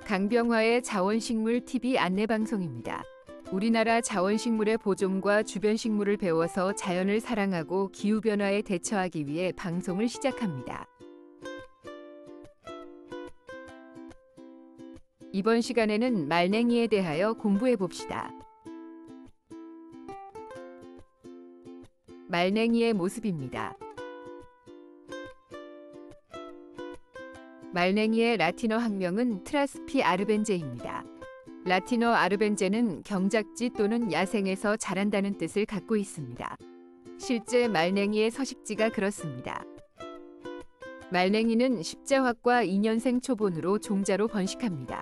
강병화의 자원식물 TV 안내방송입니다. 우리나라 자원식물의 보존과 주변 식물을 배워서 자연을 사랑하고 기후변화에 대처하기 위해 방송을 시작합니다. 이번 시간에는 말랭이에 대하여 공부해 봅시다. 말랭이의 모습입니다. 말랭이의 라틴어 학명은 트라스피 아르벤제입니다. 라틴어 아르벤제는 경작지 또는 야생에서 자란다는 뜻을 갖고 있습니다. 실제 말랭이의 서식지가 그렇습니다. 말랭이는 십자화과 2년생 초본으로 종자로 번식합니다.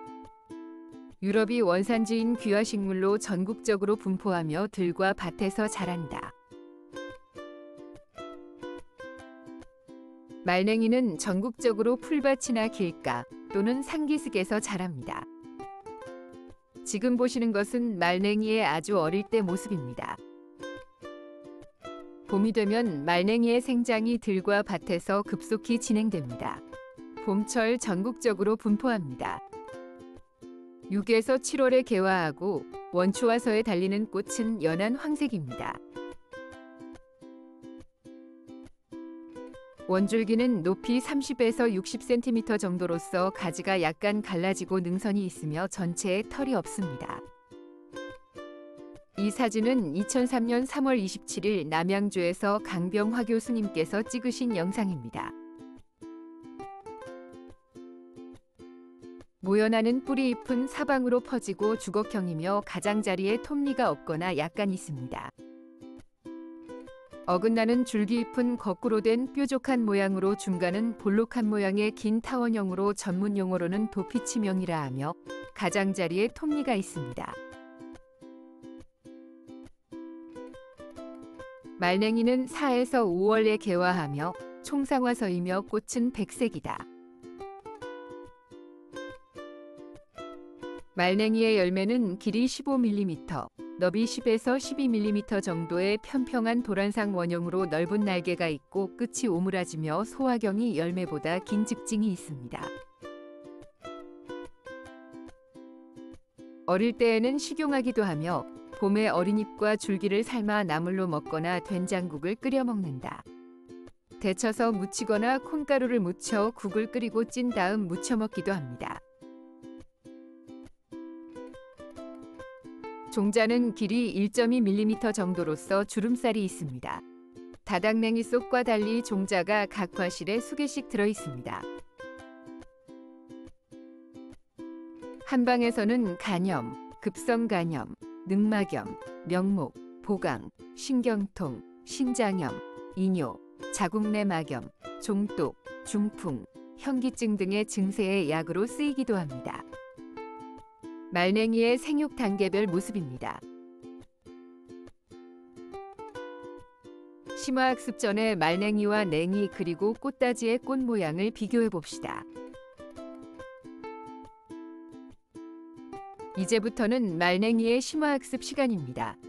유럽이 원산지인 귀화식물로 전국적으로 분포하며 들과 밭에서 자란다. 말랭이는 전국적으로 풀밭이나 길가 또는 산기슭에서 자랍니다. 지금 보시는 것은 말랭이의 아주 어릴 때 모습입니다. 봄이 되면 말랭이의 생장이 들과 밭에서 급속히 진행됩니다. 봄철 전국적으로 분포합니다. 6에서 7월에 개화하고 원초와서에 달리는 꽃은 연한 황색입니다. 원줄기는 높이 30에서 60cm 정도로서 가지가 약간 갈라지고 능선이 있으며 전체에 털이 없습니다. 이 사진은 2003년 3월 27일 남양주에서 강병화 교수님께서 찍으신 영상입니다. 모연하는 뿌리 잎은 사방으로 퍼지고 주걱형이며 가장자리에 톱니가 없거나 약간 있습니다. 어긋나는 줄기잎은 거꾸로 된 뾰족한 모양으로 중간은 볼록한 모양의 긴 타원형으로 전문 용어로는 도피치명이라 하며 가장자리에 톱니가 있습니다. 말랭이는 4에서 5월에 개화하며 총상화서이며 꽃은 백색이다. 말랭이의 열매는 길이 15mm, 너비 10에서 12mm 정도의 평평한 도란상 원형으로 넓은 날개가 있고 끝이 오므라지며 소화경이 열매보다 긴 직징이 있습니다. 어릴 때에는 식용하기도 하며 봄에 어린 잎과 줄기를 삶아 나물로 먹거나 된장국을 끓여 먹는다. 데쳐서 무치거나 콩가루를 묻혀 국을 끓이고 찐 다음 무쳐 먹기도 합니다. 종자는 길이 1.2mm 정도로서 주름살이 있습니다. 다닥냉이 쏙과 달리 종자가 각 과실에 수개씩 들어 있습니다. 한방에서는 간염, 급성간염, 늑막염, 명목, 보강, 신경통, 신장염, 이뇨, 자궁내막염, 종독, 중풍, 현기증 등의 증세의 약으로 쓰이기도 합니다. 말랭이의 생육 단계별 모습입니다. 심화학습 전에 말랭이와 냉이 그리고 꽃다지의 꽃 모양을 비교해 봅시다. 이제부터는 말랭이의 심화학습 시간입니다.